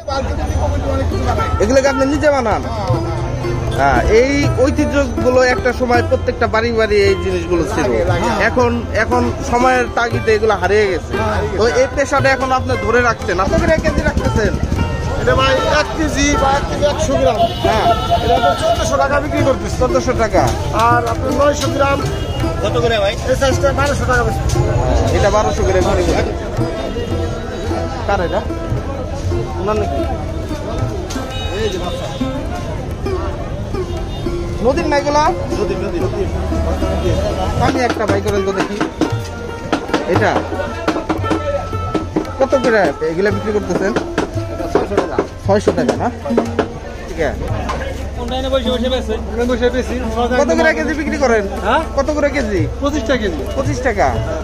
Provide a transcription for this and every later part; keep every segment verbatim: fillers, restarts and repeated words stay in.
এগুলোকে আপনি নিজে বানান? হ্যাঁ, এই ঐতিহ্যগুলো একটা সময় প্রত্যেকটা বাড়ি বাড়ি এই জিনিসগুলো ছিল। এখন এখন সময়ের তাগিদে এগুলো হারিয়ে গেছে। তো এই পেশাটা এখন আপনি ধরে রাখছেন। কত করে এক কেজি রাখতেছেন? এটা ভাই এক কেজি বা এক কেজি একশো গ্রাম। হ্যাঁ, এটা তো চোদ্দশো টাকা বিক্রি করতেছে। চোদ্দশো টাকা। আর আপনার নয়শো গ্রাম কত করে ভাই? এই সাইজটা বারোশো টাকা বেশি। এটা বারোশো করে বিক্রি করে। কার এটা? ওনার নাকি? নদীর না এগুলা? আমি একটা বাই করেন তো দেখি। এটা কত করে এগুলা বিক্রি করতেছেন? ছয়শো টাকা না? ঠিক আছে। কত করে কেজি বিক্রি করেন? কত করে কেজি? পঁচিশ টাকা কেজি। পঁচিশ টাকা।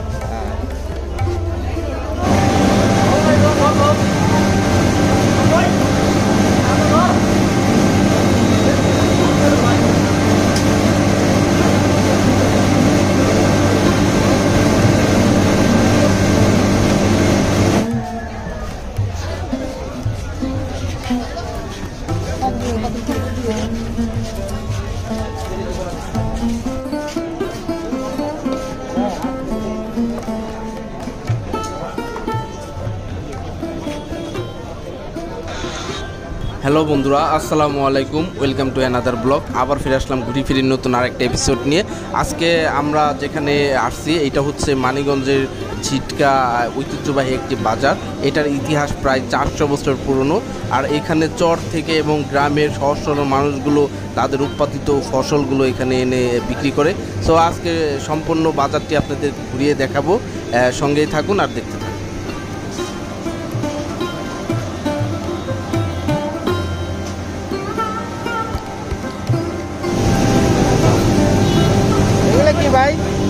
হ্যালো বন্ধুরা, আসসালামু আলাইকুম। Welcome to another blog. আবার ফিরে আসলাম ঘুরি ফিরি নতুন আরেকটা এপিসোড নিয়ে। আজকে আমরা যেখানে আসছি এটা হচ্ছে মানিকগঞ্জের ছিটকা ঐতিহ্যবাহী একটি বাজার। এটার ইতিহাস প্রায় চারশো বছর পুরনো। আর এখানে চর থেকে এবং গ্রামের সহজ সরল মানুষগুলো তাদের উৎপাদিত ফসলগুলো এখানে এনে বিক্রি করে। সো আজকে সম্পূর্ণ বাজারটি আপনাদের ঘুরিয়ে দেখাবো, সঙ্গেই থাকুন আর দেখতে থাকুন। কি ভাই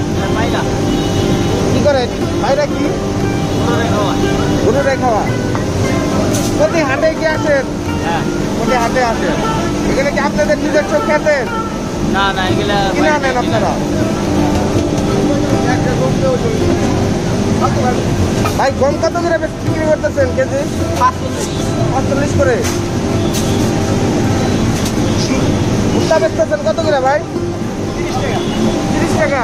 কি করেন? ভাইরা কি গরুরে খাওয়া? প্রতি হাটে কি আসেন? প্রতি হাটে আসেন। এখানে কি আপনাদের নিজস্ব খেতেন? না না, এগুলা কিনে আনেন আপনারা? ভাই গম কত করে বিক্রি করতেছেন কেজি? পাঁচচল্লিশ করে। ভুট্টা বেচতেছেন কত করে ভাই? তিরিশ টাকা।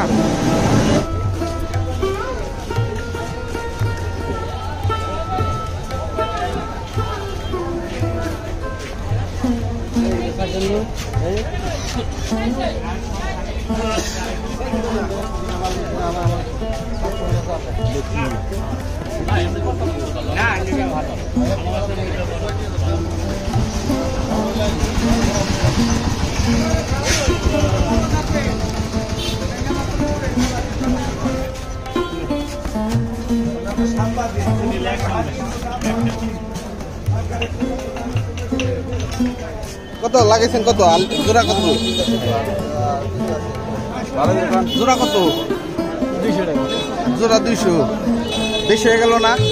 কত লাগাইছেন? কত জোড়া? কত জোড়া? কত জোড়া? দুইশো। বেশি হয়ে গেল না?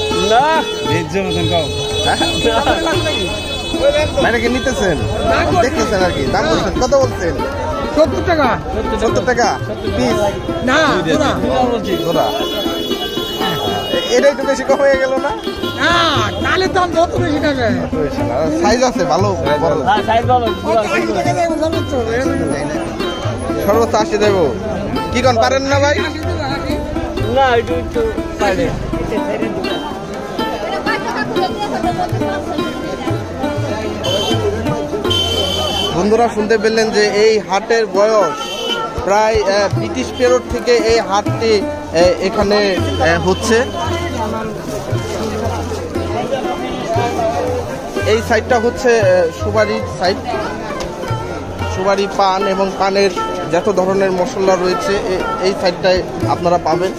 ভাইটাকে নিতেছেন, দেখতেছেন আর কি। দাম বলছেন কত? বলছেন সত্তর টাকা। সত্তর টাকা পিস না জোড়া। এটা একটু বেশি কম হয়ে গেল না? ডালের দাম যত বেশি টাকা। সাইজ আছে ভালো, সর্বোচ্চ আশি দেবো। কি কোন পারেন না ভাই? না, একটু একটু বন্ধুরা শুনতে পেলেন যে এই হাটের বয়স প্রায় ব্রিটিশ পিরিয়ড থেকে এই হাটটি এখানে হচ্ছে। এই সাইডটা হচ্ছে সুপারির সাইড। সুপারি, পান এবং পানের যত ধরনের মশলা রয়েছে এই সাইডটায় আপনারা পাবেন।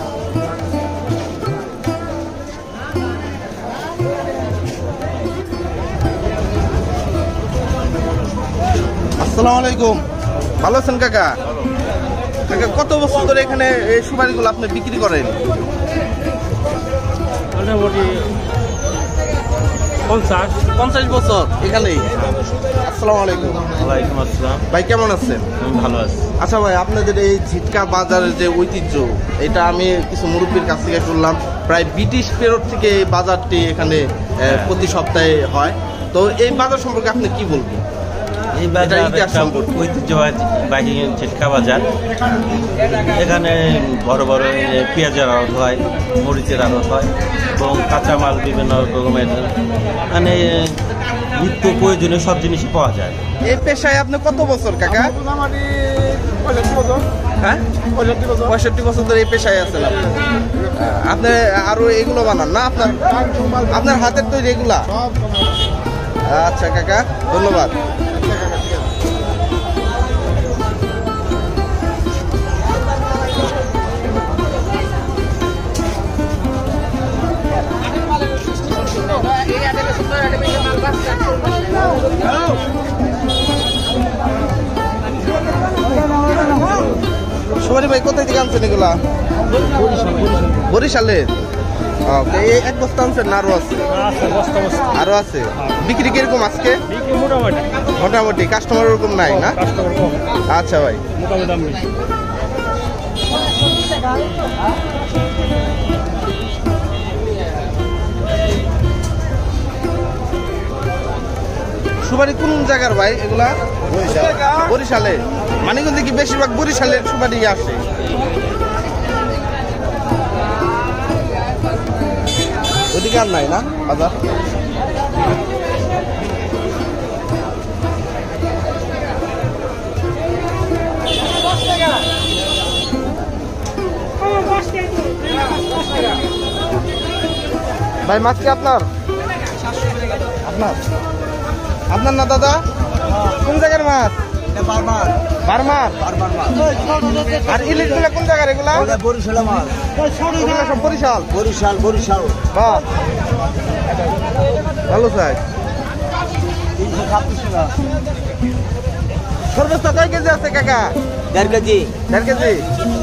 আসসালামু আলাইকুম। ভালো আছেন কাকা? কাকা কত বছর ধরে এখানে এই সুপারিগুলো আপনি বিক্রি করেন? মোটামুটি পঞ্চাশ। পঞ্চাশ বছর এখানেই। আসসালামু আলাইকুম। ওয়ালাইকুম আসসালাম। ভাই কেমন আছেন? আমি ভালো আছি। আচ্ছা ভাই, আপনাদের এই ঝিটকা বাজারের যে ঐতিহ্য, এটা আমি কিছু মুরব্বীর কাছ থেকে শুনলাম প্রায় ব্রিটিশ পিরিয়ড থেকে এই বাজারটি এখানে আহ, প্রতি সপ্তাহে হয়। তো এই বাজার সম্পর্কে আপনি কি বলবেন? এই বাজার এটা ইতিহাস একটা সম্পর্কে। ঐতিহ্যবাহী ঝিটকা বাজার। এখানে বড় বড় এই পেঁয়াজের আড়ত হয়, মরিচের আড়ত হয় এবং কাঁচামাল বিভিন্ন রকমের মানে নিত্য প্রয়োজনীয় সব জিনিসই পাওয়া যায়। এই পেশায় আপনি কত বছর কাকা? মোটামুটি পঁয়ষট্টি বছর হ্যাঁ, পঁয়ষট্টি বছর পঁয়ষট্টি বছর ধরে এই পেশায় আছেন আপনি। আপনি আরো এগুলো বানান না? আপনার আপনার হাতের তৈরি এগুলা? সব আচ্ছা কাকা, ধন্যবাদ। সুমারি ভাই কোথায় থেকে আনছেন এগুলা? বরিশালের। ওকে, এই এক বস্তা আনছেন না আরো আছে? আরো আছে। বিক্রি কিরকম আজকে? মোটামুটি মোটামুটি। কাস্টমার ওরকম নাই না? আচ্ছা ভাই। সুপারি কোন জায়গার ভাই এগুলা? বরিশালে। মানিকগঞ্জে কি বেশিরভাগ বরিশালের সুপারি আসে? ওদিকে আর নাই না বাজার? ভাই মাছ কি আপনার? আপনার আপনার না দাদা? কোন জায়গার মাছ? বারবার বারমার। বারবার মাছ আর ইলিশ গুলা কোন জায়গার এগুলা? বরিশালে মাছ এগুলা সব বরিশাল। বরিশাল বরিশাল বাহ, ভালো চাই। তিনশো ছাব্বিশ টাকা সর্বোচ্চ কয় কেজি আছে কাকা? দেড় কেজি দেড় কেজি।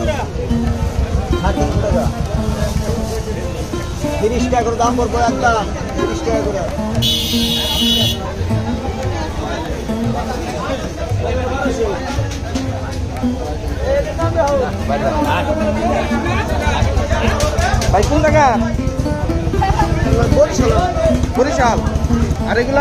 ষাট টাকা তিরিশ টাকা করে দাম পড়বো একদম তিরিশ টাকা করে ভাই কোন জায়গা? বরিশাল বরিশাল। আর এগুলা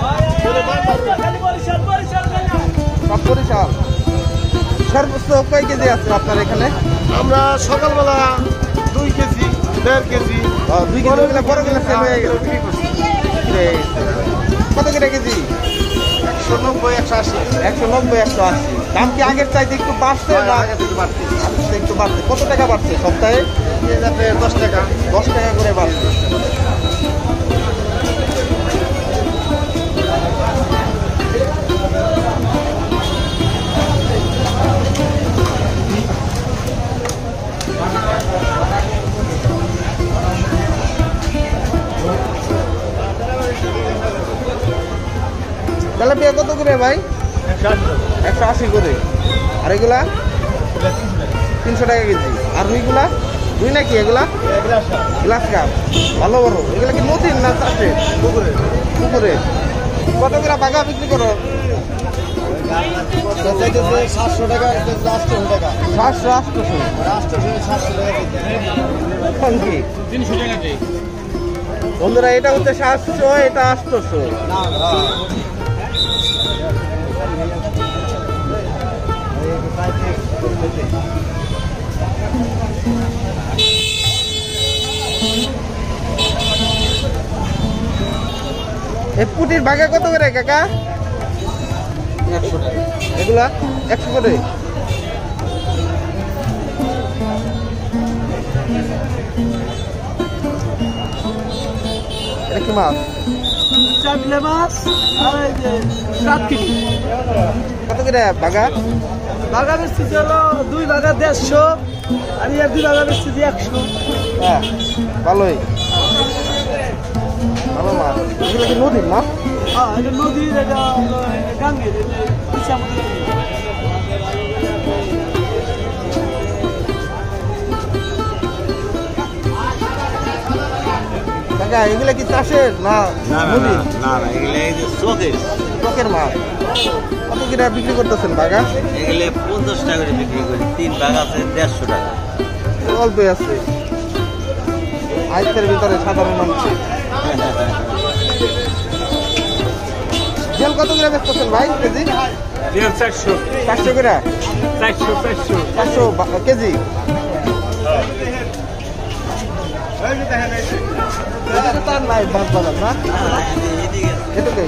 সব বরিশাল। সর্বোচ্চ কয় কেজি আছে আপনার এখানে? আমরা সকালবেলা দুই কেজি দেড় কেজি ও, দুই কেজি গুলা বড় গুলা সেল হয়ে গেল। এই, কত করে কেজি? একশো নব্বই একশো আশি একশো নব্বই একশো আশি। দাম কি আগের চাইতে একটু বাড়ছে না? আগের থেকে একটু বাড়ছে। কত টাকা বাড়ছে সপ্তাহে? দশ টাকা দশ টাকা করে বাড়ছে। তেলাপিয়া কত করে ভাই? একশো আশি করে। আর এগুলা তিনশো টাকা কেজি। আর রুইগুলা? রুই নাকি এগুলা? Glass cup. ভালো বড়। এগুলা কি নদীর না চাষে? পুকুরে। পুকুরে। কত করে বাগা বিক্রি করো? সাতশো টাকা আটশো টাকা সাতশো আটশোশো। আটশো সাতশো টাকা কি বন্ধুরা, এটা হচ্ছে সাতশো, এটা আটশোশো। এই পুটির বাগা কত করে কাকা? একশো টাকা। এগুলা একশো করে। এটা কি মাছ? চাপলে মাছ আর এই যে সাতকিনি কত করে বাগা? বাগা বেচছি হলো দুই বাগা দেড়শো আর ইয়ার দুই বাগা বেচছি একশো। হ্যাঁ, ভালোই। ভালো মাছ। এগুলো কি নদীর মাছ? হ্যাঁ, এটা নদীর, এটা গাঙ্গের, কাকা এগুলা কি চাষের না না না না না না এগুলো এই যে চোখের টকের মাছ? কত কি টাকা বিক্রি করতেছেন বাগা? এগুলো পঞ্চাশ টাকা করে বিক্রি করি, তিন ভাগ আছে দেড়শো টাকা। অল্প আছে আয়তের ভিতরে সাধারণ মানুষ। জেল কত করে বেচতেছেন ভাই কেজি? চারশো চারশো করে চারশো চারশো চারশো কেজি। তার নাই বাস বাজার না এটুকুই।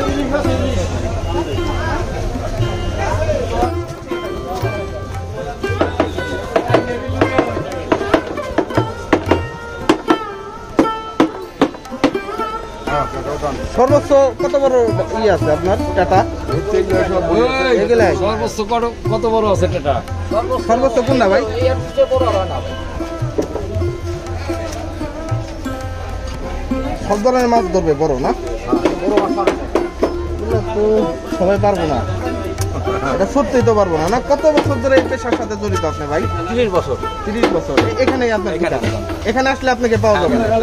সর্বোচ্চ কত বড় ইয়ে আছে আপনার টাটা? এগুলাই সর্বোচ্চ কত বড় আছে এটা? সর্বোচ্চ কোনটা ভাই? সব ধরনের মাছ ধরবে বড় না? এগুলো তো সবাই পারবো না, এটা সত্যিই তো পারবো না। না কত বছর ধরে এই পেশার সাথে জড়িত আপনি ভাই? তিরিশ বছর। তিরিশ বছর। এখানেই আপনার ঠিকানা? এখানে আসলে আপনাকে পাওয়া যাবে না।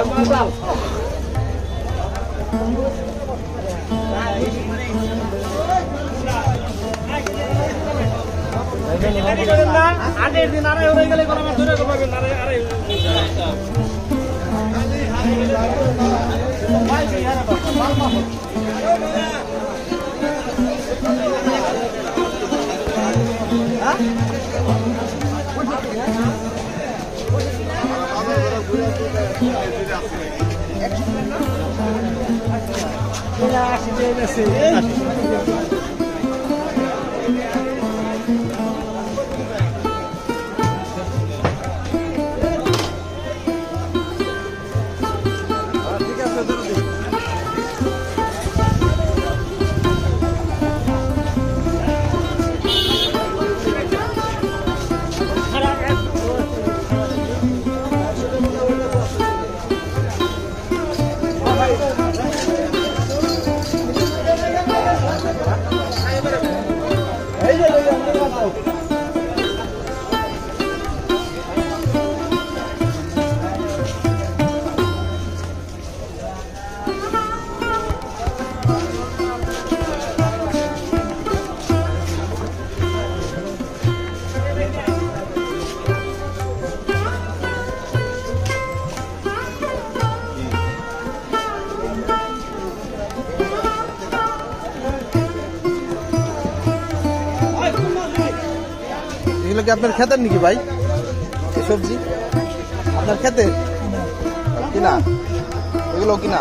এগুলো কি আপনার খেতের নাকি ভাই? এই সবজি আপনার খেতে কিনা? এগুলো কিনা?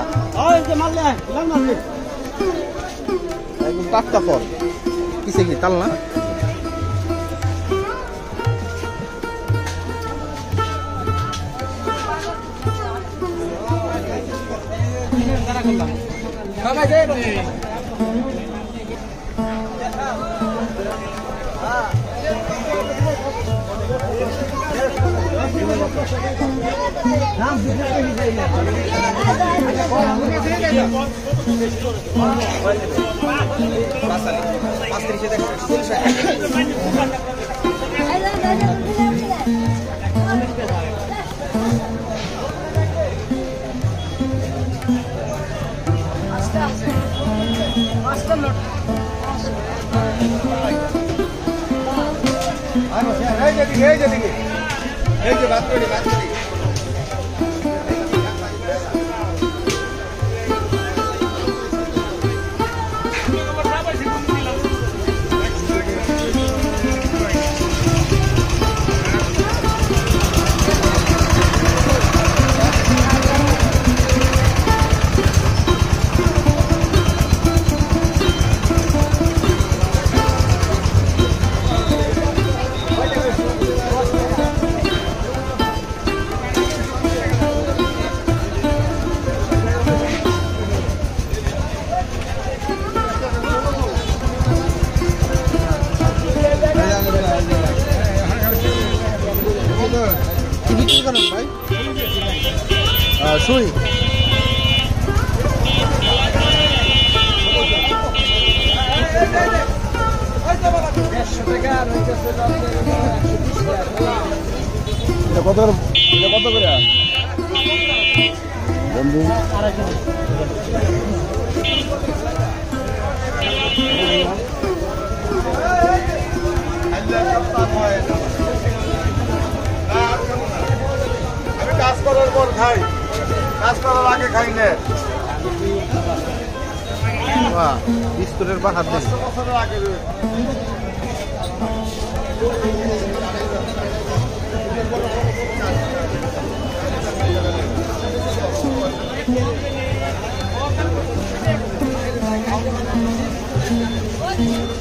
একদম টাটকা ফল। কিসে কি তাল না? কি বিক্রি করেন ভাই? সুই কত কত করে বন্ধু আমি কাজ করার পর খাই, কাজ করার আগে খাই না। বিস্কুটের বাহার দেন বছরের আগে Thank you.